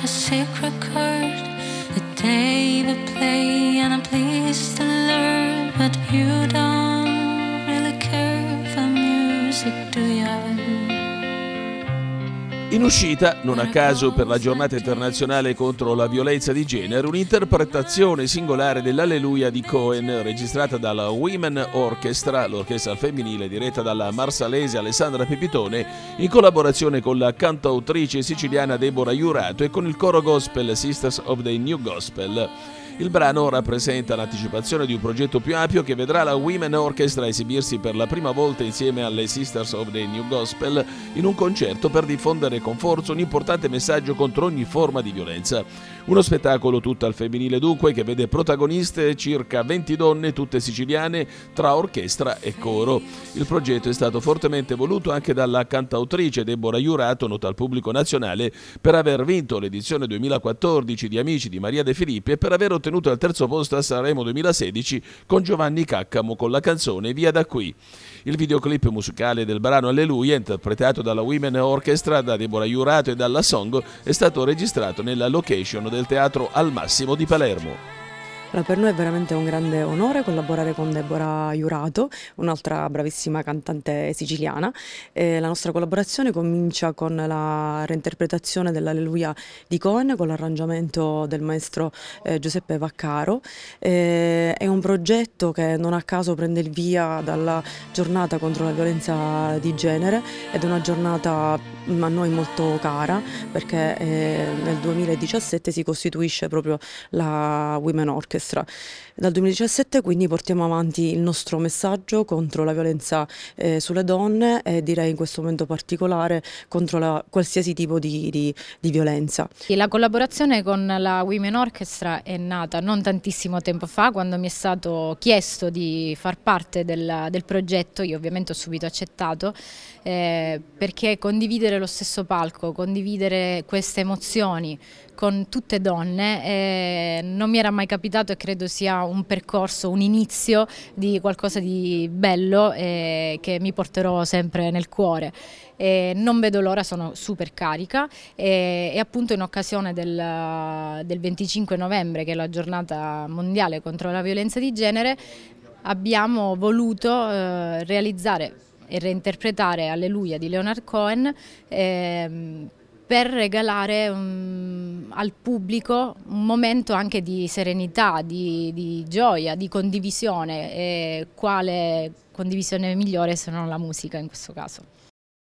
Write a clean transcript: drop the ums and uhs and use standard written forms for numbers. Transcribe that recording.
a secret chord that David play, and I'm pleased to learn. But you don't really care for music, do ya? In uscita, non a caso per la giornata internazionale contro la violenza di genere, un'interpretazione singolare dell'Alleluia di Cohen, registrata dalla Women Orchestra, l'orchestra femminile diretta dalla marsalese Alessandra Pepitone, in collaborazione con la cantautrice siciliana Deborah Jurato e con il coro gospel Sisters of the New Gospel. Il brano rappresenta l'anticipazione di un progetto più ampio che vedrà la Women Orchestra esibirsi per la prima volta insieme alle Sisters of the New Gospel in un concerto per diffondere con forza un importante messaggio contro ogni forma di violenza. Uno spettacolo tutto al femminile dunque, che vede protagoniste circa 20 donne, tutte siciliane, tra orchestra e coro. Il progetto è stato fortemente voluto anche dalla cantautrice Deborah Jurato, nota al pubblico nazionale per aver vinto l'edizione 2014 di Amici di Maria De Filippi e per aver ottenuto il terzo posto a Sanremo 2016 con Giovanni Caccamo con la canzone Via da qui. Il videoclip musicale del brano Alleluia, interpretato dalla Women Orchestra, da Deborah Jurato e dalla Song, è stato registrato nella location del Teatro Al Massimo di Palermo. Allora, per noi è veramente un grande onore collaborare con Deborah Jurato, un'altra bravissima cantante siciliana. La nostra collaborazione comincia con la reinterpretazione dell'Alleluia di Cohen con l'arrangiamento del maestro Giuseppe Vaccaro. È un progetto che non a caso prende il via dalla giornata contro la violenza di genere ed è una giornata a noi molto cara perché nel 2017 si costituisce proprio la Women Orchestra. Dal 2017 quindi portiamo avanti il nostro messaggio contro la violenza sulle donne e direi in questo momento particolare contro qualsiasi tipo di violenza. La collaborazione con la Women Orchestra è nata non tantissimo tempo fa, quando mi è stato chiesto di far parte del progetto. Io ovviamente ho subito accettato perché condividere lo stesso palco, condividere queste emozioni con tutte donne non mi era mai capitato e credo sia un percorso, un inizio di qualcosa di bello che mi porterò sempre nel cuore. Non vedo l'ora, sono super carica e appunto in occasione del 25 novembre, che è la giornata mondiale contro la violenza di genere, abbiamo voluto realizzare e reinterpretare Alleluia di Leonard Cohen per regalare al pubblico un momento anche di serenità, di gioia, di condivisione, e quale condivisione migliore se non la musica in questo caso.